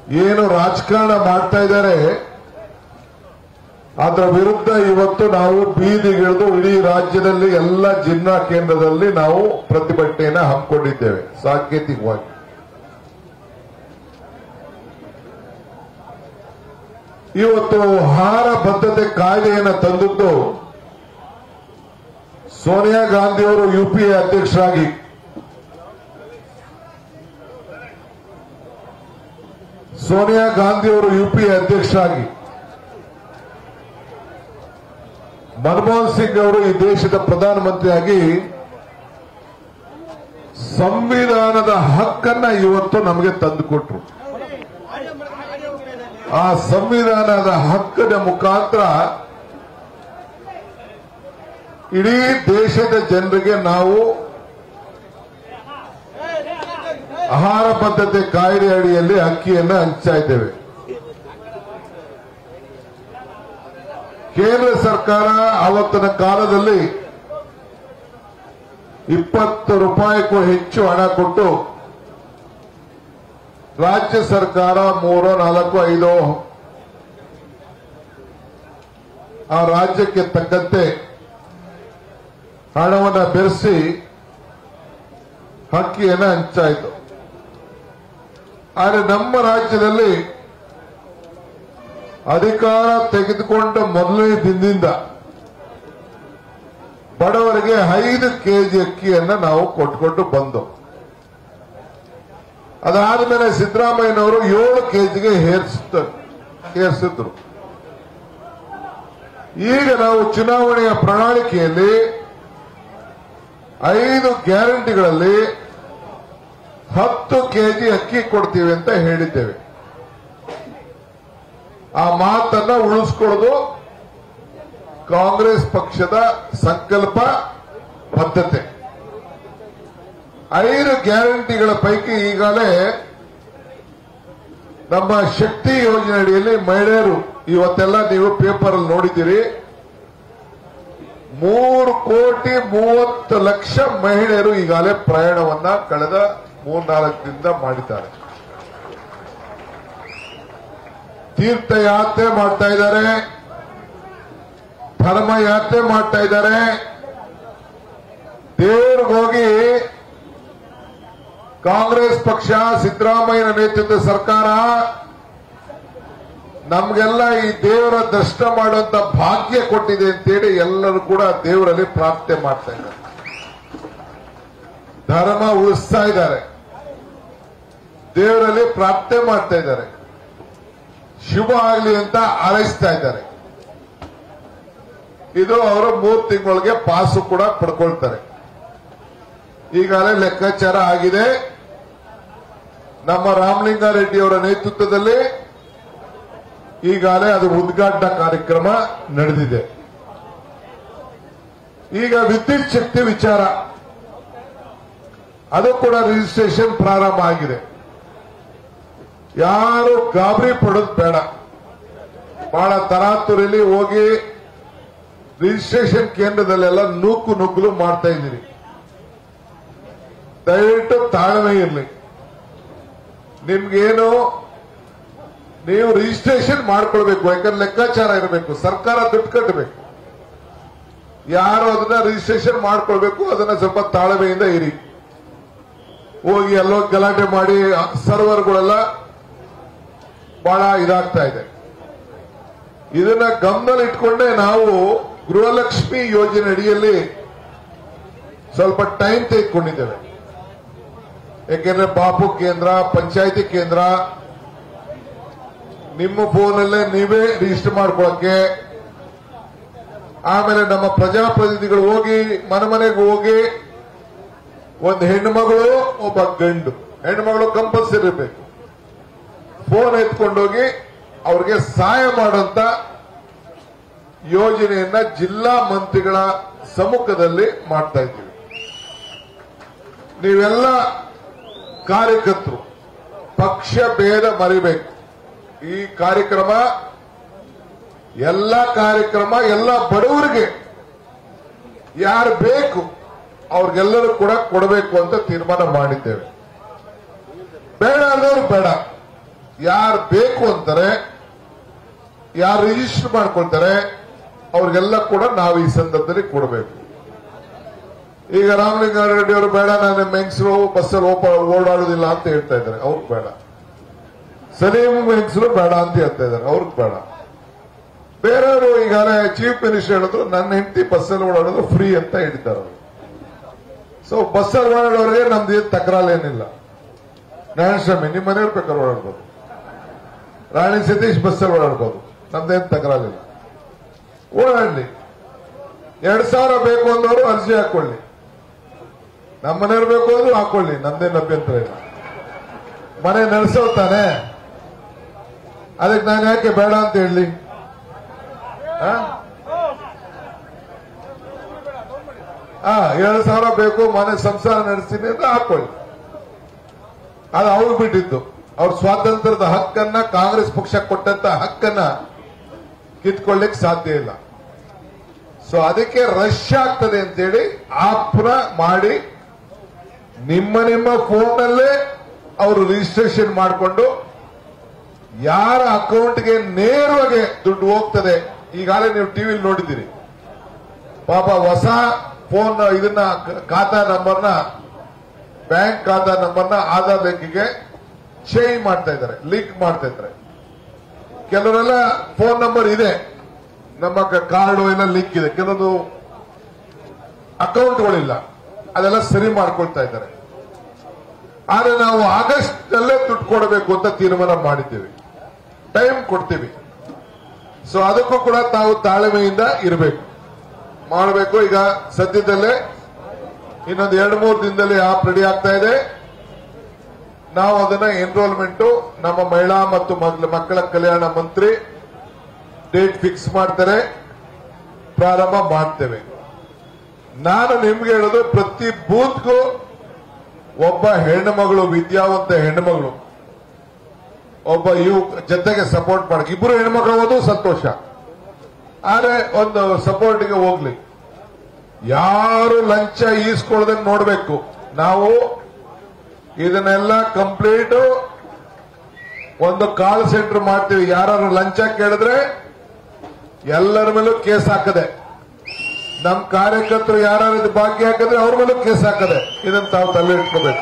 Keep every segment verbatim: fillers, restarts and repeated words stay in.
ಏನು ರಾಜಕಾರಣ ಮಾಡ್ತಾ ಇದ್ದಾರೆ ಅದರ ವಿರುದ್ಧ ಇವತ್ತು ನಾವು ಬೀದಿಗಿಳಿದು ಇಡೀ ರಾಜ್ಯದಲ್ಲಿ ಎಲ್ಲ ಜಿಲ್ಲಾ ಕೇಂದ್ರದಲ್ಲಿ ನಾವು ಪ್ರತಿಭಟನೆಯನ್ನು ಹಮ್ಮಿಕೊಂಡಿದ್ದೇವೆ. ಸಾಂಕೇತಿಕವಾಗಿ ಇವತ್ತು ಆಹಾರ ಭದ್ರತೆ ಕಾಯ್ದೆಯನ್ನು ತಂದದ್ದು ಸೋನಿಯಾ ಗಾಂಧಿಯವರು ಯುಪಿಎ ಅಧ್ಯಕ್ಷರಾಗಿ ಸೋನಿಯಾ ಗಾಂಧಿಯವರು ಯುಪಿಎ ಅಧ್ಯಕ್ಷರಾಗಿ ಮನಮೋಹನ್ ಸಿಂಗ್ ಅವರು ಈ ದೇಶದ ಪ್ರಧಾನಮಂತ್ರಿಯಾಗಿ ಸಂವಿಧಾನದ ಹಕ್ಕನ್ನ ಇವತ್ತು ನಮಗೆ ತಂದುಕೊಟ್ರು. ಆ ಸಂವಿಧಾನದ ಹಕ್ಕದ ಮುಖಾಂತರ ಇಡೀ ದೇಶದ ಜನರಿಗೆ ನಾವು ಆಹಾರ ಭದ್ರತೆ ಕಾಯ್ದೆ ಅಡಿಯಲ್ಲಿ ಅಕ್ಕಿಯನ್ನು ಹಂಚ್ತಾ ಇದ್ದೇವೆ. ಕೇಂದ್ರ ಸರ್ಕಾರ ಆವತ್ತಿನ ಕಾಲದಲ್ಲಿ ಇಪ್ಪತ್ತು ರೂಪಾಯಿಗೂ ಹೆಚ್ಚು ಹಣ ಕೊಟ್ಟು ರಾಜ್ಯ ಸರ್ಕಾರ ಮೂರೋ ನಾಲ್ಕು ಐದೋ ಆ ರಾಜ್ಯಕ್ಕೆ ತಕ್ಕಂತೆ ಹಣವನ್ನು ಬೆರೆಸಿ ಅಕ್ಕಿಯನ್ನು ಹಂಚಾಯಿತು. ಆದರೆ ನಮ್ಮ ರಾಜ್ಯದಲ್ಲಿ ಅಧಿಕಾರ ತೆಗೆದುಕೊಂಡ ಮೊದಲನೇ ದಿನದಿಂದ ಬಡವರಿಗೆ ಐದು ಕೆಜಿ ಅಕ್ಕಿಯನ್ನು ನಾವು ಕೊಟ್ಕೊಂಡು ಬಂದು ಅದಾದ ಮೇಲೆ ಸಿದ್ದರಾಮಯ್ಯನವರು ಏಳು ಕೆಜಿಗೆ ಏರಿಸಿದ್ರು. ಈಗ ನಾವು ಚುನಾವಣೆಯ ಪ್ರಣಾಳಿಕೆಯಲ್ಲಿ ಐದು ಗ್ಯಾರಂಟಿಗಳಲ್ಲಿ ಹತ್ತು ಕೆಜಿ ಅಕ್ಕಿ ಕೊಡ್ತೀವಿ ಅಂತ ಹೇಳಿದ್ದೇವೆ. ಆ ಮಾತನ್ನ ಉಳಿಸ್ಕೊಳ್ಳೋದು ಕಾಂಗ್ರೆಸ್ ಪಕ್ಷದ ಸಂಕಲ್ಪ ಬದ್ಧತೆ. ಐದು ಗ್ಯಾರಂಟಿಗಳ ಪೈಕಿ ಈಗಾಗಲೇ ನಮ್ಮ ಶಕ್ತಿ ಯೋಜನೆ ಅಡಿಯಲ್ಲಿ ಮಹಿಳೆಯರು ಇವತ್ತೆಲ್ಲ ನೀವು ಪೇಪರ್ ಅಲ್ಲಿ ನೋಡಿದ್ದೀರಿ, ಮೂರು ಕೋಟಿ ಮೂವತ್ತು ಲಕ್ಷ ಮಹಿಳೆಯರು ಈಗಾಗಲೇ ಪ್ರಯಾಣವನ್ನ ಕಳೆದ ಮೂರ್ನಾಲ್ಕು ದಿನದಿಂದ ಮಾಡಿದ್ದಾರೆ. ತೀರ್ಥಯಾತ್ರೆ ಮಾಡ್ತಾ ಇದ್ದಾರೆ, ಧರ್ಮಯಾತ್ರೆ ಮಾಡ್ತಾ ಇದ್ದಾರೆ. ದೇವ್ರಿಗೆ ಹೋಗಿ ಕಾಂಗ್ರೆಸ್ ಪಕ್ಷ ಸಿದ್ದರಾಮಯ್ಯನ ನೇತೃತ್ವದ ಸರ್ಕಾರ ನಮ್ಗೆಲ್ಲ ಈ ದೇವರ ದರ್ಶನ ಮಾಡುವಂತ ಭಾಗ್ಯ ಕೊಟ್ಟಿದೆ ಅಂತೇಳಿ ಎಲ್ಲರೂ ಕೂಡ ದೇವರಲ್ಲಿ ಪ್ರಾರ್ಥನೆ ಮಾಡ್ತಾ ಇದ್ದಾರೆ. ಧರ್ಮ ಉಳಿಸ್ತಾ ಇದ್ದಾರೆ, ದೇವರಲ್ಲಿ ಪ್ರಾರ್ಥನೆ ಮಾಡ್ತಾ ಇದ್ದಾರೆ, ಶುಭ ಆಗಲಿ ಅಂತ ಹಾರೈಸ್ತಾ ಇದ್ದಾರೆ. ಇದು ಅವರು ಮೂರು ತಿಂಗಳಿಗೆ ಪಾಸು ಕೂಡ ಪಡ್ಕೊಳ್ತಾರೆ. ಈಗಾಗಲೇ ಲೆಕ್ಕಾಚಾರ ಆಗಿದೆ. ನಮ್ಮ ರಾಮಲಿಂಗಾರೆಡ್ಡಿ ಅವರ ನೇತೃತ್ವದಲ್ಲಿ ಈಗಾಗಲೇ ಅದು ಉದ್ಘಾಟನಾ ಕಾರ್ಯಕ್ರಮ ನಡೆದಿದೆ. ಈಗ ವಿದ್ಯುತ್ ಶಕ್ತಿ ವಿಚಾರ ಅದು ಕೂಡ ರಿಜಿಸ್ಟ್ರೇಷನ್ ಪ್ರಾರಂಭ ಆಗಿದೆ. ಯಾರು ಗಾಬರಿ ಪಡೋದು ಬೇಡ. ಬಹಳ ತರಾತುರಿಲಿ ಹೋಗಿ ರಿಜಿಸ್ಟ್ರೇಷನ್ ಕೇಂದ್ರದಲ್ಲೆಲ್ಲ ನೂಕು ನುಗ್ಗಲು ಮಾಡ್ತಾ ಇದ್ದೀರಿ. ದಯವಿಟ್ಟು ತಾಳ್ಮೆ ಇರಲಿ. ನಿಮ್ಗೇನು ನೀವು ರಿಜಿಸ್ಟ್ರೇಷನ್ ಮಾಡ್ಕೊಳ್ಬೇಕು, ಯಾಕಂದ್ರೆ ಲೆಕ್ಕಾಚಾರ ಇರಬೇಕು, ಸರ್ಕಾರ ದುಡ್ಡು ಕಟ್ಟಬೇಕು. ಯಾರು ಅದನ್ನ ರಿಜಿಸ್ಟ್ರೇಷನ್ ಮಾಡ್ಕೊಳ್ಬೇಕು, ಅದನ್ನ ಸ್ವಲ್ಪ ತಾಳ್ಮೆಯಿಂದ ಇರಿ. ಹೋಗಿ ಎಲ್ಲೋ ಗಲಾಟೆ ಮಾಡಿ ಸರ್ವರ್ಗಳೆಲ್ಲ ಬಹಳ ಇದಾಗ್ತಾ ಇದೆ. ಇದನ್ನ ಗಮನದಲ್ಲಿ ಇಟ್ಕೊಂಡೇ ನಾವು ಗೃಹಲಕ್ಷ್ಮಿ ಯೋಜನೆ ಅಡಿಯಲ್ಲಿ ಸ್ವಲ್ಪ ಟೈಮ್ ತೆಗೆದುಕೊಂಡಿದ್ದೇವೆ. ಯಾಕೆಂದ್ರೆ ಬಾಪು ಕೇಂದ್ರ, ಪಂಚಾಯಿತಿ ಕೇಂದ್ರ ನಿಮ್ಮ ಫೋನಲ್ಲೇ ನೀವೇ ರಿಜಿಸ್ಟರ್ ಮಾಡ್ಕೊಳಕ್ಕೆ, ಆಮೇಲೆ ನಮ್ಮ ಪ್ರಜಾಪ್ರತಿನಿಧಿಗಳು ಹೋಗಿ ಮನೆ ಮನೆಗೆ ಹೋಗಿ ಒಂದು ಹೆಣ್ಣು ಮಗಳು ಒಬ್ಬ ಗಂಡು, ಹೆಣ್ಣು ಮಗಳು ಕಂಪಲ್ಸರಿ ಇರಬೇಕು, ಫೋನ್ ಎತ್ಕೊಂಡೋಗಿ ಅವ್ರಿಗೆ ಸಹಾಯ ಮಾಡುವಂತ ಯೋಜನೆಯನ್ನ ಜಿಲ್ಲಾ ಮಂತ್ರಿಗಳ ಸಮ್ಮುಖದಲ್ಲಿ ಮಾಡ್ತಾ ಇದ್ದೀವಿ. ನೀವೆಲ್ಲ ಕಾರ್ಯಕರ್ತರು ಪಕ್ಷ ಭೇದ ಮರಿಬೇಕು. ಈ ಕಾರ್ಯಕ್ರಮ ಎಲ್ಲ ಕಾರ್ಯಕ್ರಮ ಎಲ್ಲ ಬಡವರಿಗೆ ಯಾರು ಬೇಕು ಅವ್ರಿಗೆಲ್ಲರೂ ಕೂಡ ಕೊಡಬೇಕು ಅಂತ ತೀರ್ಮಾನ ಮಾಡಿದ್ದೇವೆ. ಬೇಡ ಅನ್ನೋರು ಬೇಡ, ಯಾರು ಬೇಕು ಅಂತಾರೆ, ಯಾರು ರಿಜಿಸ್ಟರ್ ಮಾಡ್ಕೊಳ್ತಾರೆ ಅವ್ರಿಗೆಲ್ಲ ಕೂಡ ನಾವು ಈ ಸಂದರ್ಭದಲ್ಲಿ ಕೊಡಬೇಕು. ಈಗ ರಾಮಲಿಂಗಾರೆಡ್ಡಿ ಅವರು ಬೇಡ, ನಾನು ಮೆಂಗ್ಸರು ಬಸ್ಸಲ್ಲಿ ಓಪ ಓಡಾಡೋದಿಲ್ಲ ಅಂತ ಹೇಳ್ತಾ ಇದ್ದಾರೆ, ಅವ್ರಿಗೆ ಬೇಡ. ಸಲೀಂ ಮೆಂಗ್ಸರು ಬೇಡ ಅಂತ ಹೇಳ್ತಾ ಇದ್ದಾರೆ, ಅವ್ರಿಗೆ ಬೇಡ. ಬೇರೆಯವರು ಈಗಾಗಲೇ ಚೀಫ್ ಮಿನಿಸ್ಟರ್ ಹೇಳಿದ್ರು ನನ್ನ ಹೆಂಡತಿ ಬಸ್ಸಲ್ಲಿ ಓಡಾಡೋದು ಫ್ರೀ ಅಂತ ಹೇಳಿದ್ದಾರೆ ಅವರು. ಸೊ ಬಸ್ಸಲ್ಲಿ ಓಡಾಡೋರಿಗೆ ನಮ್ದು ಏನು ತಕರಾಲೇನಿಲ್ಲ. ನಾರಾಯಣಸ್ವಾಮಿ ನಿಮ್ಮ ಮನೆಯವ್ರು ಬೇಕಾದ್ರೆ ಓಡಾಡ್ಬೋದು, ರಾಣಿ ಸತೀಶ್ ಬಸ್ಸಲ್ಲಿ ಓಡಾಡ್ಬೋದು, ನಮ್ದೇನು ತಕರಾಲಿಲ್ಲ, ಓಡಾಡ್ಲಿ. ಎರಡ್ ಸಾವಿರ ಬೇಕು ಅಂದವರು ಅರ್ಜಿ ಹಾಕೊಳ್ಳಿ, ನಮ್ಮ ಮನೆಯವ್ರು ಬೇಕು ಅಂದ್ರೂ ಹಾಕೊಳ್ಳಿ, ನಮ್ದೇನು ಅಭ್ಯಂತರ ಇಲ್ಲ. ಮನೆ ನಡೆಸೋತಾನೆ, ಅದಕ್ಕೆ ನಾನು ಯಾಕೆ ಬೇಡ ಅಂತ ಹೇಳಿ? ಹಾ ಎರಡು ಸಾವಿರ ಬೇಕು ಮನೆ ಸಂಸಾರ ನಡೆಸ್ತೀನಿ ಅಂತ ಹಾಕೊಳ್ಳಿ, ಅದು ಅವ್ರು ಬಿಟ್ಟಿದ್ದು. ಅವ್ರ ಸ್ವಾತಂತ್ರ್ಯದ ಹಕ್ಕನ್ನ, ಕಾಂಗ್ರೆಸ್ ಪಕ್ಷ ಕೊಟ್ಟಂತ ಹಕ್ಕನ್ನ ಕಿತ್ಕೊಳ್ಳಿಕ್ ಸಾಧ್ಯ ಇಲ್ಲ. ಸೊ ಅದಕ್ಕೆ ರಶ್ ಆಗ್ತದೆ ಅಂತೇಳಿ ಆಪ್ನ ಮಾಡಿ ನಿಮ್ಮ ನಿಮ್ಮ ಫೋನ್ನಲ್ಲೇ ಅವರು ರಿಜಿಸ್ಟ್ರೇಷನ್ ಮಾಡಿಕೊಂಡು ಯಾರ ಅಕೌಂಟ್ಗೆ ನೇರವಾಗಿ ದುಡ್ಡು ಹೋಗ್ತದೆ. ಈಗಾಗಲೇ ನೀವು ಟಿವಿಲಿ ನೋಡಿದ್ದೀರಿ, ಪಾಪ ಹೊಸ ಫೋನ್ ಇದನ್ನ ಖಾತಾ ನಂಬರ್ನ, ಬ್ಯಾಂಕ್ ಖಾತಾ ನಂಬರ್ನ ಆಧಾರ್ ಲಿಂಕ್ಗೆ ಚೇಂಜ್ ಮಾಡ್ತಾ ಇದ್ದಾರೆ, ಲಿಂಕ್ ಮಾಡ್ತಾ ಇದ್ದಾರೆ. ಕೆಲವರೆಲ್ಲ ಫೋನ್ ನಂಬರ್ ಇದೆ, ನಮ್ಮ ಕಾರ್ಡು ಎಲ್ಲ ಲಿಂಕ್ ಇದೆ, ಕೆಲವೊಂದು ಅಕೌಂಟ್ಗಳಿಲ್ಲ, ಅದೆಲ್ಲ ಸರಿ ಮಾಡ್ಕೊಳ್ತಾ ಇದ್ದಾರೆ. ಆದ್ರೆ ನಾವು ಆಗಸ್ಟ್ ಅಲ್ಲೇ ದುಡ್ಡು ಕೊಡಬೇಕು ಅಂತ ತೀರ್ಮಾನ ಮಾಡಿದ್ದೀವಿ, ಟೈಮ್ ಕೊಡ್ತೀವಿ. ಸೊ ಅದಕ್ಕೂ ಕೂಡ ತಾವು ತಾಳ್ಮೆಯಿಂದ ಇರಬೇಕು, ಮಾಡಬೇಕು. ಈಗ ಸದ್ಯದಲ್ಲೇ ಇನ್ನೊಂದು ಎರಡು ಮೂರು ದಿನದಲ್ಲಿ ಆಪ್ ರೆಡಿ ಆಗ್ತಾ ಇದೆ. ನಾವು ಅದನ್ನ ಎನ್ರೋಲ್ಮೆಂಟ್ ನಮ್ಮ ಮಹಿಳಾ ಮತ್ತು ಮಕ್ಕಳ ಕಲ್ಯಾಣ ಮಂತ್ರಿ ಡೇಟ್ ಫಿಕ್ಸ್ ಮಾಡ್ತಾರೆ, ಪ್ರಾರಂಭ ಮಾಡ್ತೇವೆ. ನಾನು ನಿಮ್ಗೆ ಹೇಳೋದು, ಪ್ರತಿ ಬೂತ್ಗೂ ಒಬ್ಬ ಹೆಣ್ಣು ಮಗಳು, ವಿದ್ಯಾವಂತ ಹೆಣ್ಣು ಮಗಳು ಒಬ್ಬ ಇವು ಜೊತೆಗೆ ಸಪೋರ್ಟ್ ಮಾಡಕ್ಕೆ, ಇಬ್ಬರು ಹೆಣ್ಮಕ್ಳು ಹೋದು ಸಂತೋಷ, ಆದ್ರೆ ಒಂದು ಸಪೋರ್ಟ್ಗೆ ಹೋಗ್ಲಿ. ಯಾರು ಲಂಚ ಈಸ್ಕೊಳ್ಳೋದನ್ನ ನೋಡ್ಬೇಕು. ನಾವು ಇದನ್ನೆಲ್ಲ ಕಂಪ್ಲೀಟ್ ಒಂದು ಕಾಲ್ ಸೆಂಟರ್ ಮಾಡ್ತೀವಿ. ಯಾರು ಲಂಚ ಕೇಳಿದ್ರೆ ಎಲ್ಲರ ಮೇಲೂ ಕೇಸ್ ಹಾಕದೆ, ನಮ್ಮ ಕಾರ್ಯಕರ್ತರು ಯಾರು ಬಾಕಿ ಹಾಕಿದ್ರೆ ಅವ್ರ ಮೇಲೂ ಕೇಸ್ ಹಾಕದೆ. ಇದನ್ನ ತಾವು ತಲೆ ಇಟ್ಕೋಬೇಕು.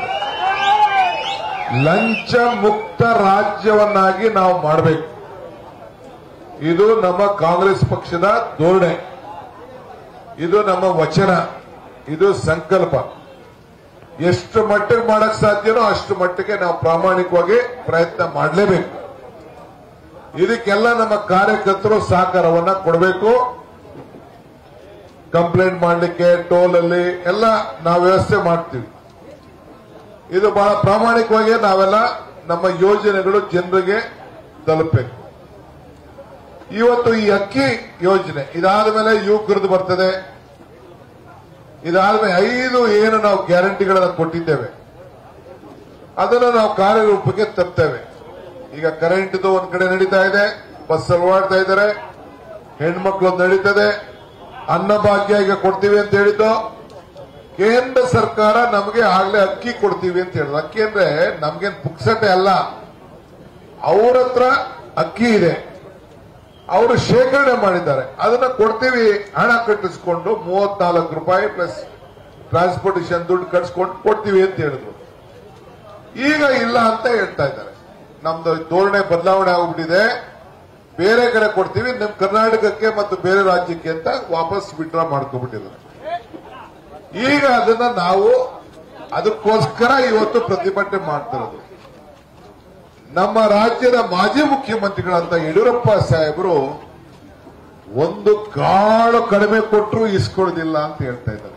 ಲಂಚ ಮುಕ್ತ ರಾಜ್ಯವನ್ನಾಗಿ ನಾವು ಮಾಡಬೇಕು. ಇದು ನಮ್ಮ ಕಾಂಗ್ರೆಸ್ ಪಕ್ಷದ ಧೋರಣೆ, ಇದು ನಮ್ಮ ವಚನ, ಇದು ಸಂಕಲ್ಪ. ಎಷ್ಟು ಮಟ್ಟಿಗೆ ಮಾಡಕ್ ಸಾಧ್ಯನೋ ಅಷ್ಟು ಮಟ್ಟಿಗೆ ನಾವು ಪ್ರಾಮಾಣಿಕವಾಗಿ ಪ್ರಯತ್ನ ಮಾಡಲೇಬೇಕು. ಇದಕ್ಕೆಲ್ಲ ನಮ್ಮ ಕಾರ್ಯಕರ್ತರು ಸಹಕಾರವನ್ನ ಕೊಡಬೇಕು. ಕಂಪ್ಲೇಂಟ್ ಮಾಡಲಿಕ್ಕೆ ಟೋಲ್ ಅಲ್ಲಿ ಎಲ್ಲ ನಾವು ವ್ಯವಸ್ಥೆ ಮಾಡ್ತೀವಿ. ಇದು ಬಹಳ ಪ್ರಾಮಾಣಿಕವಾಗಿ ನಾವೆಲ್ಲ ನಮ್ಮ ಯೋಜನೆಗಳು ಜನರಿಗೆ ತಲುಪಬೇಕು. ಇವತ್ತು ಈ ಅಕ್ಕಿ ಯೋಜನೆ ಇದಾದ ಮೇಲೆ ಯುವಕರದ್ದು ಬರ್ತದೆ. ಇದಾದ್ಮೇಲೆ ಐದು ಏನು ನಾವು ಗ್ಯಾರಂಟಿಗಳನ್ನು ಕೊಟ್ಟಿದ್ದೇವೆ ಅದನ್ನು ನಾವು ಕಾರ್ಯರೂಪಕ್ಕೆ ತರ್ತೇವೆ. ಈಗ ಕರೆಂಟ್ದು ಒಂದ್ ಕಡೆ ನಡೀತಾ ಇದೆ, ಬಸ್ ಓಡಾಡ್ತಾ ಇದ್ದಾರೆ, ಹೆಣ್ಮಕ್ಳು ನಡೀತದೆ, ಅನ್ನಭಾಗ್ಯ ಈಗ ಕೊಡ್ತೀವಿ ಅಂತ ಹೇಳಿದ್ದು. ಕೇಂದ್ರ ಸರ್ಕಾರ ನಮಗೆ ಆಗ್ಲೇ ಅಕ್ಕಿ ಕೊಡ್ತೀವಿ ಅಂತ ಹೇಳಿದ್ರು. ಅಕ್ಕಿ ಅಂದ್ರೆ ನಮ್ಗೇನ್ ಪುಕ್ಸಟೆ ಅಲ್ಲ, ಅವ್ರ ಹತ್ರ ಅಕ್ಕಿ ಇದೆ, ಅವರು ಶೇಖರಣೆ ಮಾಡಿದ್ದಾರೆ, ಅದನ್ನ ಕೊಡ್ತೀವಿ, ಹಣ ಕಟ್ಟಿಸ್ಕೊಂಡು ಮೂವತ್ನಾಲ್ಕು ರೂಪಾಯಿ ಪ್ಲಸ್ ಟ್ರಾನ್ಸ್ಪೋರ್ಟೇಷನ್ ದುಡ್ಡು ಕಟ್ಸ್ಕೊಂಡು ಕೊಡ್ತೀವಿ ಅಂತ ಹೇಳಿದ್ರು. ಈಗ ಇಲ್ಲ ಅಂತ ಹೇಳ್ತಾ ಇದ್ದಾರೆ. ನಮ್ದು ಧೋರಣೆ ಬದಲಾವಣೆ ಆಗ್ಬಿಟ್ಟಿದೆ, ಬೇರೆ ಕಡೆ ಕೊಡ್ತೀವಿ, ನಿಮ್ ಕರ್ನಾಟಕಕ್ಕೆ ಮತ್ತು ಬೇರೆ ರಾಜ್ಯಕ್ಕೆ ಅಂತ ವಾಪಸ್ ವಿಡ್ರಾ ಮಾಡ್ಕೊಂಡ್ಬಿಟ್ಟಿದ್ದಾರೆ. ಈಗ ಅದನ್ನ ನಾವು ಅದಕ್ಕೋಸ್ಕರ ಇವತ್ತು ಪ್ರತಿಭಟನೆ ಮಾಡ್ತಿರೋದು. ನಮ್ಮ ರಾಜ್ಯದ ಮಾಜಿ ಮುಖ್ಯಮಂತ್ರಿಗಳಂತ ಯಡಿಯೂರಪ್ಪ ಸಾಹೇಬರು ಒಂದು ಕಾಳು ಕಡಿಮೆ ಕೊಟ್ಟರು ಇಸ್ಕೊಳ್ಳೋದಿಲ್ಲ ಅಂತ ಹೇಳ್ತಾ ಇದ್ದಾರೆ.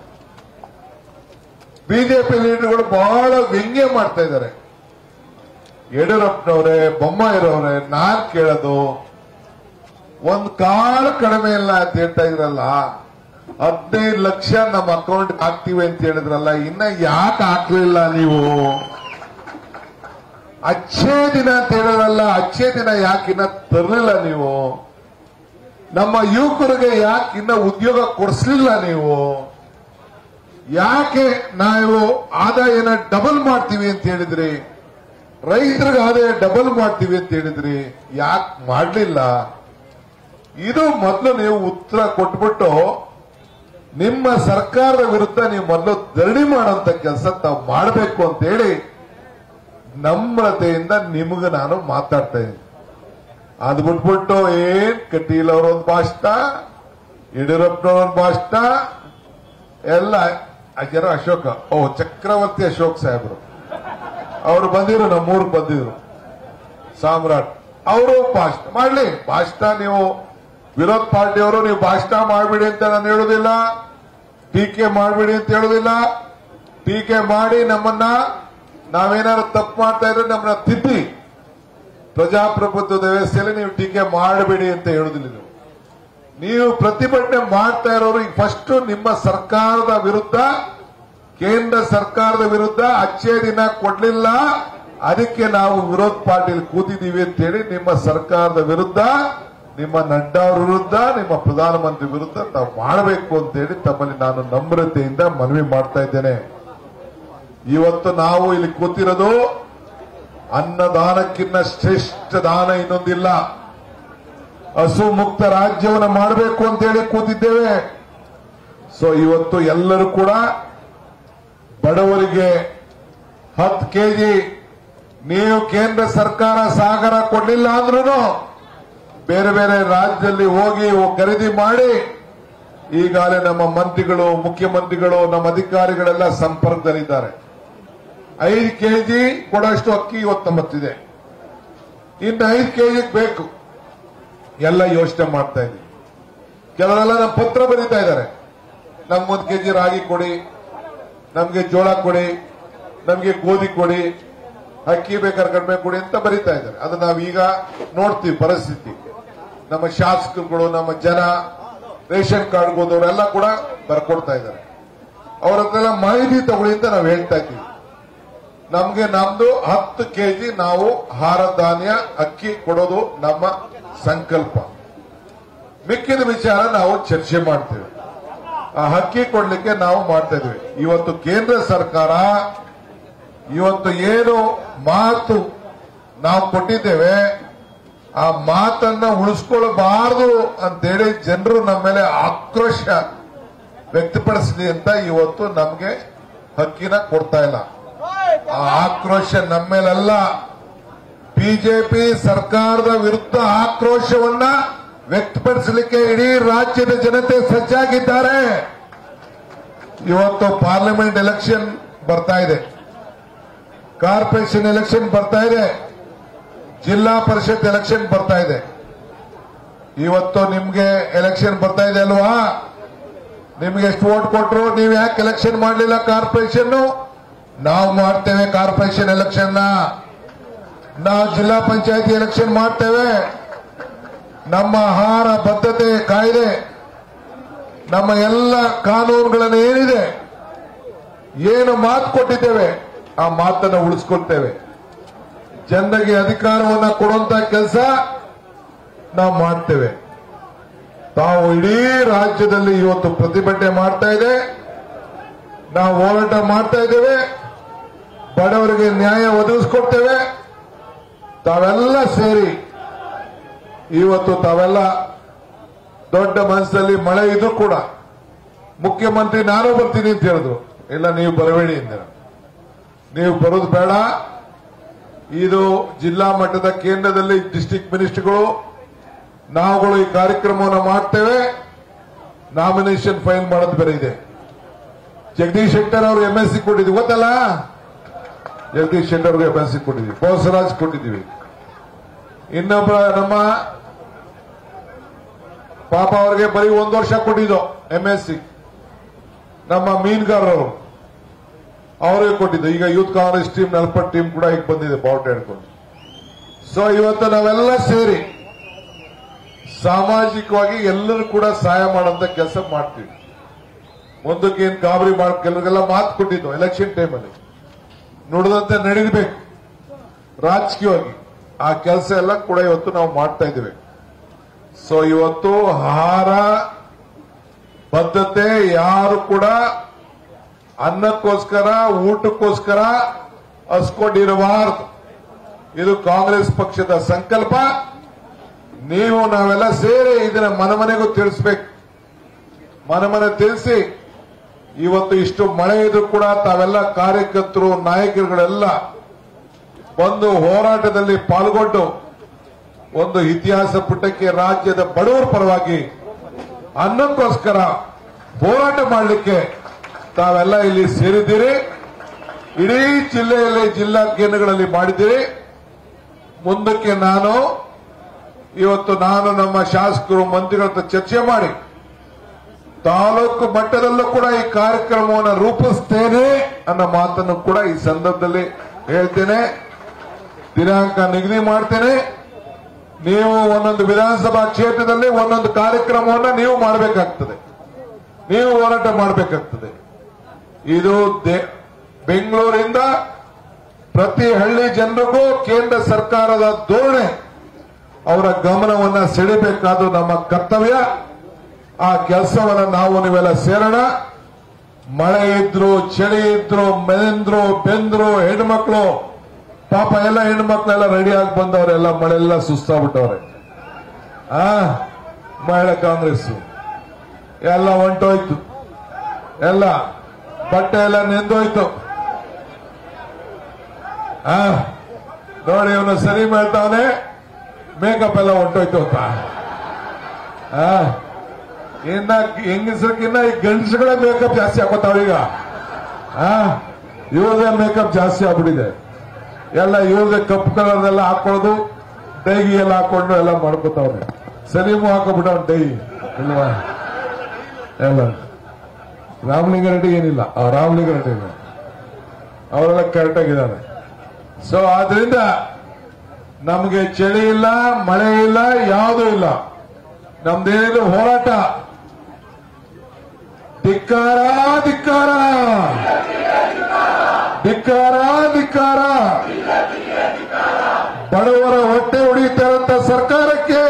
ಬಿಜೆಪಿ ಲೀಡರ್ಗಳು ಬಹಳ ವ್ಯಂಗ್ಯ ಮಾಡ್ತಾ ಇದ್ದಾರೆ. ಯಡಿಯೂರಪ್ಪನವರೇ, ಬೊಮ್ಮಾಯಿರವರೇ, ನಾನ್ ಕೇಳೋದು ಒಂದ್ ಕಾಳು ಕಡಿಮೆ ಇಲ್ಲ ಅಂತ ಹೇಳ್ತಾ ಇದ್ರಲ್ಲ, ಹದಿನೈದು ಲಕ್ಷ ನಮ್ಮ ಅಕೌಂಟ್ ಹಾಕ್ತೀವಿ ಅಂತ ಹೇಳಿದ್ರಲ್ಲ, ಇನ್ನ ಯಾಕೆ ಹಾಕ್ಲಿಲ್ಲ ನೀವು? ಅಚ್ಚೇ ದಿನ ಅಂತ ಹೇಳಿದ್ರಲ್ಲ, ಅಚ್ಚೇ ದಿನ ಯಾಕೆ ಇನ್ನ ತರಲಿಲ್ಲ ನೀವು? ನಮ್ಮ ಯುವಕರಿಗೆ ಯಾಕೆ ಇನ್ನ ಉದ್ಯೋಗ ಕೊಡಿಸ್ಲಿಲ್ಲ ನೀವು? ಯಾಕೆ ನಾವು ಆದಾಯನ ಡಬಲ್ ಮಾಡ್ತೀವಿ ಅಂತ ಹೇಳಿದ್ರಿ? ರೈತರಿಗೆ ಆದಾಯ ಡಬಲ್ ಮಾಡ್ತೀವಿ ಅಂತ ಹೇಳಿದ್ರಿ, ಯಾಕೆ ಮಾಡಲಿಲ್ಲ? ಇದು ಮೊದಲು ನೀವು ಉತ್ತರ ಕೊಟ್ಬಿಟ್ಟು ನಿಮ್ಮ ಸರ್ಕಾರದ ವಿರುದ್ಧ ನೀವು ಮೊದಲು ಧರಣಿ ಮಾಡುವಂತ ಕೆಲಸ ತಾವು ಮಾಡಬೇಕು ಅಂತ ಹೇಳಿ ನಮ್ರತೆಯಿಂದ ನಿಮಗೆ ನಾನು ಮಾತಾಡ್ತಾ ಇದ್ದೀನಿ. ಅದು ಬಿಟ್ಬಿಟ್ಟು ಏನ್ ಕಟೀಲ್ ಅವರೊಂದು ಭಾಷಣ, ಯಡಿಯೂರಪ್ಪನವರೊಂದು ಭಾಷಣ ಎಲ್ಲ ಅಜ್ಜರ ಅಶೋಕ ಓ ಚಕ್ರವರ್ತಿ ಅಶೋಕ್ ಸಾಹೇಬರು ಅವರು ಬಂದಿದ್ರು, ನಮ್ಮೂರಿಗೆ ಬಂದಿದ್ರು, ಸಾಮ್ರಾಟ್ ಅವರು ಭಾಷಣ ಮಾಡ್ಲಿ. ಭಾಷಣ ನೀವು ವಿರೋಧ ಪಾರ್ಟಿಯವರು ನೀವು ಭಾಷಣ ಮಾಡಬೇಡಿ ಅಂತ ನಾನು ಹೇಳುದಿಲ್ಲ, ಟೀಕೆ ಮಾಡಬೇಡಿ ಅಂತ ಹೇಳುದಿಲ್ಲ. ಟೀಕೆ ಮಾಡಿ ನಮ್ಮನ್ನ ನಾವೇನಾದ್ರು ತಪ್ಪು ಮಾಡ್ತಾ ಇದ್ರೆ ನಮ್ಮನ್ನ ತಿದ್ದಿ, ಪ್ರಜಾಪ್ರಭುತ್ವದ ವ್ಯವಸ್ಥೆಯಲ್ಲಿ ನೀವು ಟೀಕೆ ಮಾಡಬೇಡಿ ಅಂತ ಹೇಳುದಿಲ್ಲ. ನೀವು ನೀವು ಪ್ರತಿಭಟನೆ ಮಾಡ್ತಾ ಇರೋರು ಈಗ ಫಸ್ಟ್ ನಿಮ್ಮ ಸರ್ಕಾರದ ವಿರುದ್ಧ, ಕೇಂದ್ರ ಸರ್ಕಾರದ ವಿರುದ್ಧ ಅಚ್ಚೇ ದಿನ ಕೊಡ್ಲಿಲ್ಲ, ಅದಕ್ಕೆ ನಾವು ವಿರೋಧ ಪಾರ್ಟಿಯಲ್ಲಿ ಕೂತಿದ್ದೀವಿ ಅಂತ ಹೇಳಿ ನಿಮ್ಮ ಸರ್ಕಾರದ ವಿರುದ್ಧ, ನಿಮ್ಮ ನಡ್ಡಾ ವಿರುದ್ಧ, ನಿಮ್ಮ ಪ್ರಧಾನಮಂತ್ರಿ ವಿರುದ್ಧ ತಾವು ಮಾಡಬೇಕು ಅಂತ ಹೇಳಿ ತಮ್ಮಲ್ಲಿ ನಾನು ನಮ್ರತೆಯಿಂದ ಮನವಿ ಮಾಡ್ತಾ ಇದ್ದೇನೆ. ಇವತ್ತು ನಾವು ಇಲ್ಲಿ ಕೂತಿರೋದು ಅನ್ನದಾನಕ್ಕಿಂತ ಶ್ರೇಷ್ಠ ದಾನ ಇನ್ನೊಂದಿಲ್ಲ. ಹಸು ಮುಕ್ತ ರಾಜ್ಯವನ್ನು ಮಾಡಬೇಕು ಅಂತ ಹೇಳಿ ಕೂತಿದ್ದೇವೆ. ಸೊ ಇವತ್ತು ಎಲ್ಲರೂ ಕೂಡ ಬಡವರಿಗೆ ಹತ್ತು ಕೆಜಿ ನೀವು ಕೇಂದ್ರ ಸರ್ಕಾರ ಸಾಗರ ಕೊಡಲಿಲ್ಲ ಅಂದ್ರೂ ಬೇರೆ ಬೇರೆ ರಾಜ್ಯದಲ್ಲಿ ಹೋಗಿ ಖರೀದಿ ಮಾಡಿ ಈಗಾಗಲೇ ನಮ್ಮ ಮಂತ್ರಿಗಳು, ಮುಖ್ಯಮಂತ್ರಿಗಳು, ನಮ್ಮ ಅಧಿಕಾರಿಗಳೆಲ್ಲ ಸಂಪರ್ಕದಲ್ಲಿದ್ದಾರೆ. ಐದು ಕೆಜಿ ಕೊಡೋಷ್ಟು ಅಕ್ಕಿ ಇವತ್ತು ನಮ್ಮತ್ತಿದೆ, ಇನ್ನು ಐದು ಕೆಜಿ ಬೇಕು. ಎಲ್ಲ ಯೋಚನೆ ಮಾಡ್ತಾ ಇದ್ದೀವಿ. ಕೆಲವರೆಲ್ಲ ನಮ್ಮ ಪತ್ರ ಬರೀತಾ ಇದ್ದಾರೆ, ನಮ್ಗೊಂದು ಕೆಜಿ ರಾಗಿ ಕೊಡಿ, ನಮ್ಗೆ ಜೋಳ ಕೊಡಿ, ನಮ್ಗೆ ಗೋಧಿ ಕೊಡಿ, ಅಕ್ಕಿ ಬೇಕಾದ್ರೆ ಕಡಿಮೆ ಕೊಡಿ ಅಂತ ಬರೀತಾ ಇದ್ದಾರೆ. ಅದು ನಾವೀಗ ನೋಡ್ತೀವಿ ಪರಿಸ್ಥಿತಿ. ನಮ್ಮ ಶಾಸಕರುಗಳು, ನಮ್ಮ ಜನ ರೇಷನ್ ಕಾರ್ಡ್ ಹೋದವರೆಲ್ಲ ಕೂಡ ಬರ್ಕೊಡ್ತಾ ಇದ್ದಾರೆ. ಅವ್ರ ಹತ್ರ ಮಾಹಿತಿ ತಗೊಳ್ಳಿ ಅಂತ ನಾವು ಹೇಳ್ತಾ ಇದ್ದೀವಿ. ನಮ್ಗೆ ನಮ್ದು ಹತ್ತು ಕೆಜಿ ನಾವು ಆಹಾರ ಧಾನ್ಯ ಅಕ್ಕಿ ಕೊಡೋದು ನಮ್ಮ ಸಂಕಲ್ಪ. ಮಿಕ್ಕಿದ ವಿಚಾರ ನಾವು ಚರ್ಚೆ ಮಾಡ್ತೇವೆ. ಆ ಅಕ್ಕಿ ಕೊಡ್ಲಿಕ್ಕೆ ನಾವು ಮಾಡ್ತಾ ಇದ್ವಿ. ಇವತ್ತು ಕೇಂದ್ರ ಸರ್ಕಾರ ಇವತ್ತು ಏನು ಮಾತು ನಾವು ಕೊಟ್ಟಿದ್ದೇವೆ ಆ ಮಾತನ್ನ ಉಳಿಸ್ಕೊಳ್ಬಾರದು ಅಂತೇಳಿ ಜನರು ನಮ್ಮ ಮೇಲೆ ಆಕ್ರೋಶ ವ್ಯಕ್ತಪಡಿಸಲಿ ಅಂತ ಇವತ್ತು ನಮ್ಗೆ ಹಕ್ಕಿನ ಕೊಡ್ತಾ ಇಲ್ಲ. ಆ ಆಕ್ರೋಶ ನಮ್ಮ ಮೇಲಲ್ಲ, ಬಿಜೆಪಿ ಸರ್ಕಾರದ ವಿರುದ್ಧ ಆಕ್ರೋಶವನ್ನ ವ್ಯಕ್ತಪಡಿಸಲಿಕ್ಕೆ ಇಡೀ ರಾಜ್ಯದ ಜನತೆ ಸಜ್ಜಾಗಿದ್ದಾರೆ. ಇವತ್ತು ಪಾರ್ಲಿಮೆಂಟ್ ಎಲೆಕ್ಷನ್ ಬರ್ತಾ ಇದೆ, ಕಾರ್ಪೊರೇಷನ್ ಎಲೆಕ್ಷನ್ ಬರ್ತಾ ಇದೆ, ಜಿಲ್ಲಾ ಪರಿಷತ್ ಎಲೆಕ್ಷನ್ ಬರ್ತಾ ಇದೆ. ಇವತ್ತು ನಿಮ್ಗೆ ಎಲೆಕ್ಷನ್ ಬರ್ತಾ ಇದೆ ಅಲ್ವಾ? ನಿಮ್ಗೆ ಎಷ್ಟು ವೋಟ್ ಕೊಟ್ಟರು, ನೀವು ಯಾಕೆ ಎಲೆಕ್ಷನ್ ಮಾಡಲಿಲ್ಲ? ಕಾರ್ಪೊರೇಷನ್ ನಾವು ಮಾಡ್ತೇವೆ. ಕಾರ್ಪೊರೇಷನ್ ಎಲೆಕ್ಷನ್ ನಾವು ಜಿಲ್ಲಾ ಪಂಚಾಯತಿ ಎಲೆಕ್ಷನ್ ಮಾಡ್ತೇವೆ. ನಮ್ಮ ಆಹಾರ ಬದ್ಧತೆ ಕಾಯ್ದೆ, ನಮ್ಮ ಎಲ್ಲ ಕಾನೂನುಗಳನ್ನು ಏನಿದೆ, ಏನು ಮಾತು ಕೊಟ್ಟಿದ್ದೇವೆ ಆ ಮಾತನ್ನು ಉಳಿಸ್ಕೊಳ್ತೇವೆ. ಜನರಿಗೆ ಅಧಿಕಾರವನ್ನ ಕೊಡುವಂತ ಕೆಲಸ ನಾವು ಮಾಡ್ತೇವೆ. ತಾವು ಇಡೀ ರಾಜ್ಯದಲ್ಲಿ ಇವತ್ತು ಪ್ರತಿಭಟನೆ ಮಾಡ್ತಾ ಇದೆ, ನಾವು ಹೋರಾಟ ಮಾಡ್ತಾ ಇದ್ದೇವೆ, ಬಡವರಿಗೆ ನ್ಯಾಯ ಒದಗಿಸ್ಕೊಡ್ತೇವೆ. ತಾವೆಲ್ಲ ಸೇರಿ ಇವತ್ತು ತಾವೆಲ್ಲ ದೊಡ್ಡ ಮನಸ್ಸಲ್ಲಿ ಮಳೆ ಇದ್ರೂ ಕೂಡ ಮುಖ್ಯಮಂತ್ರಿ ನಾನು ಬರ್ತೀನಿ ಅಂತ ಹೇಳಿದ್ರು. ಇಲ್ಲ, ನೀವು ಬರಬೇಡಿ ಎಂದರು. ನೀವು ಬರೋದು ಬೇಡ, ಇದು ಜಿಲ್ಲಾ ಮಟ್ಟದ ಕೇಂದ್ರದಲ್ಲಿ ಡಿಸ್ಟ್ರಿಕ್ಟ್ ಮಿನಿಸ್ಟರ್ಗಳು ನಾವುಗಳು ಈ ಕಾರ್ಯಕ್ರಮವನ್ನು ಮಾಡ್ತೇವೆ. ನಾಮಿನೇಷನ್ ಫೈಲ್ ಮಾಡೋದು ಬೇರೆ ಇದೆ. ಜಗದೀಶ್ ಶೆಟ್ಟರ್ ಅವರು ಎಂಎಸ್ಸಿ ಕೊಟ್ಟಿದ್ವಿ, ಗೊತ್ತಲ್ಲ? ಜಗದೀಶ್ ಶೆಟ್ಟರ್ ಅವರು ಎಂಎಸ್ಸಿ ಕೊಟ್ಟಿದ್ವಿ, ಬಸವರಾಜ್ ಕೊಟ್ಟಿದ್ದೀವಿ. ಇನ್ನೊಬ್ಬ ನಮ್ಮ ಪಾಪ ಅವರಿಗೆ ಬರೀ ಒಂದು ವರ್ಷ ಕೊಟ್ಟಿದ್ದು ಎಂಎಸ್ಸಿ, ನಮ್ಮ ಮೀನುಗಾರರು ಅವರಿಗೆ ಕೊಟ್ಟಿದ್ದು. ಈಗ ಯೂತ್ ಕಾಂಗ್ರೆಸ್ ಟೀಮ್ ನಲ್ಪಟ್ಟು ಟೀಮ್ ಕೂಡ ಈಗ ಬಂದಿದೆ ಬಾವುಟ ಹಿಡ್ಕೊಂಡು. ಸೊ ಇವತ್ತು ನಾವೆಲ್ಲ ಸೇರಿ ಸಾಮಾಜಿಕವಾಗಿ ಎಲ್ಲರೂ ಕೂಡ ಸಹಾಯ ಮಾಡುವಂತ ಕೆಲಸ ಮಾಡ್ತೀವಿ. ಮುಂದಕ್ಕೆ ಏನ್ ಗಾಬರಿ ಮಾಡ ಕೆಲವರಿಗೆಲ್ಲ ಮಾತು ಕೊಟ್ಟಿದ್ದು ಎಲೆಕ್ಷನ್ ಟೈಮಲ್ಲಿ ನುಡಿದಂತೆ ನಡೀಬೇಕು ರಾಜಕೀಯವಾಗಿ. ಆ ಕೆಲಸ ಎಲ್ಲ ಕೂಡ ಇವತ್ತು ನಾವು ಮಾಡ್ತಾ ಇದ್ದೇವೆ. ಸೊ ಇವತ್ತು ಆಹಾರ ಬದ್ಧತೆ ಯಾರು ಕೂಡ ಅನ್ನಕ್ಕೋಸ್ಕರ ಊಟಕ್ಕೋಸ್ಕರ ಹಸ್ಕೊಂಡಿರಬಾರದು. ಇದು ಕಾಂಗ್ರೆಸ್ ಪಕ್ಷದ ಸಂಕಲ್ಪ. ನೀವು ನಾವೆಲ್ಲ ಸೇರಿ ಇದನ್ನ ಮನೆ ಮನೆಗೂ ತಿಳಿಸ್ಬೇಕು. ಮನೆ ಮನೆ ತಿಳಿಸಿ ಇವತ್ತು ಇಷ್ಟು ಮಳೆ ಇದ್ರೂ ಕೂಡ ತಾವೆಲ್ಲ ಕಾರ್ಯಕರ್ತರು ನಾಯಕರುಗಳೆಲ್ಲ ಬಂದು ಹೋರಾಟದಲ್ಲಿ ಪಾಲ್ಗೊಂಡು ಒಂದು ಇತಿಹಾಸ ಪುಟಕ್ಕೆ ರಾಜ್ಯದ ಬಡವರ ಪರವಾಗಿ ಅನ್ನಕ್ಕೋಸ್ಕರ ಹೋರಾಟ ಮಾಡಲಿಕ್ಕೆ ತಾವೆಲ್ಲ ಇಲ್ಲಿ ಸೇರಿದ್ದೀರಿ. ಇಡೀ ಜಿಲ್ಲೆಯಲ್ಲಿ ಜಿಲ್ಲಾ ಕೇಂದ್ರಗಳಲ್ಲಿ ಮಾಡಿದ್ದೀರಿ. ಮುಂದಕ್ಕೆ ನಾನು ಇವತ್ತು ನಾನು ನಮ್ಮ ಶಾಸಕರು ಮಂತ್ರಿಗಳ ಹತ್ರ ಚರ್ಚೆ ಮಾಡಿ ತಾಲೂಕು ಮಟ್ಟದಲ್ಲೂ ಕೂಡ ಈ ಕಾರ್ಯಕ್ರಮವನ್ನು ರೂಪಿಸ್ತೇನೆ ಅನ್ನೋ ಮಾತನ್ನು ಕೂಡ ಈ ಸಂದರ್ಭದಲ್ಲಿ ಹೇಳ್ತೇನೆ. ದಿನಾಂಕ ನಿಗದಿ ಮಾಡ್ತೇನೆ. ನೀವು ಒಂದೊಂದು ವಿಧಾನಸಭಾ ಕ್ಷೇತ್ರದಲ್ಲಿ ಒಂದೊಂದು ಕಾರ್ಯಕ್ರಮವನ್ನು ನೀವು ಮಾಡಬೇಕಾಗ್ತದೆ, ನೀವು ಹೋರಾಟ ಮಾಡಬೇಕಾಗ್ತದೆ. ಇದು ಬೆಂಗಳೂರಿಂದ ಪ್ರತಿ ಹಳ್ಳಿ ಜನರಿಗೂ ಕೇಂದ್ರ ಸರ್ಕಾರದ ಧೋರಣೆ ಅವರ ಗಮನವನ್ನು ಸೆಳೆಬೇಕಾದ ನಮ್ಮ ಕರ್ತವ್ಯ. ಆ ಕೆಲಸವನ್ನು ನಾವು ನೀವೆಲ್ಲ ಸೇರೋಣ. ಮಳೆ ಇದ್ರು, ಚಳಿ ಇದ್ರು, ಮೆಂದ್ರು ಬೆಂದ್ರು, ಹೆಣ್ಮಕ್ಳು ಪಾಪ ಎಲ್ಲ ಹೆಣ್ಮಕ್ಳೆಲ್ಲ ರೆಡಿಯಾಗಿ ಬಂದವರೆಲ್ಲ ಮಳೆಲ್ಲ ಸುಸ್ತಾಗ್ಬಿಟ್ಟವ್ರೆ. ಆ ಮಹಿಳಾ ಕಾಂಗ್ರೆಸ್ ಎಲ್ಲ ಹೊಂಟೋಯ್ತು, ಎಲ್ಲ ಬಟ್ಟೆ ಎಲ್ಲ ನೆಂದೋಯ್ತು. ಆ ನೋಡಿ ಇವನು ಸರಿ ಮಾಡ್ತಾವನೆ, ಮೇಕಪ್ ಎಲ್ಲ ಹೊಂಟೋಯ್ತು ಅಂತ. ಆ ಇನ್ನ ಹೆಂಗಸರಿಗಿನ್ನ ಈ ಗಂಡಸಗಳೇ ಮೇಕಪ್ ಜಾಸ್ತಿ ಹಾಕೋತಾವೀಗ. ಆ ಇವ್ರದೇ ಮೇಕಪ್ ಜಾಸ್ತಿ ಆಗ್ಬಿಟ್ಟಿದೆ. ಎಲ್ಲ ಇವ್ರದೇ ಕಪ್ಪು ಕಲರ್ದೆಲ್ಲ ಹಾಕೊಳ್ಳೋದು, ಡೈಗಿ ಎಲ್ಲ ಹಾಕೊಂಡು ಎಲ್ಲ ಮಾಡ್ಕೋತಾವ್ರೆ. ಸಲೀಮು ಹಾಕೋಬಿಟ್ಟವ್ ಡೈ ಇಲ್ವಾ ಎಲ್ಲ. ರಾಮಲಿಂಗ ರೆಡ್ಡಿ ಏನಿಲ್ಲ, ರಾಮಲಿಂಗ ರೆಡ್ಡಿ ಇಲ್ಲ, ಅವರೆಲ್ಲ ಕರೆಕ್ಟ್ ಆಗಿದ್ದಾರೆ. ಸೊ ಆದ್ರಿಂದ ನಮಗೆ ಚಳಿ ಇಲ್ಲ, ಮಳೆ ಇಲ್ಲ, ಯಾವುದೂ ಇಲ್ಲ. ನಮ್ದೇನಿದ್ರು ಹೋರಾಟ. ಧಿಕ್ಕಾರ ಧಿಕ್ಕಾರ ಧಿಕ್ಕಾರ ಧಿಕ್ಕಾರ ಬಡವರ ಹೊಟ್ಟೆ ಹೊಡೆಯುತ್ತಿರುವಂತ ಸರ್ಕಾರಕ್ಕೆ,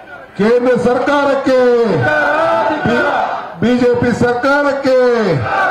ಕೇಂದ್ರ ಸರ್ಕಾರಕ್ಕೆ, ಬಿಜೆಪಿ ಸರ್ಕಾರಕ್ಕೆ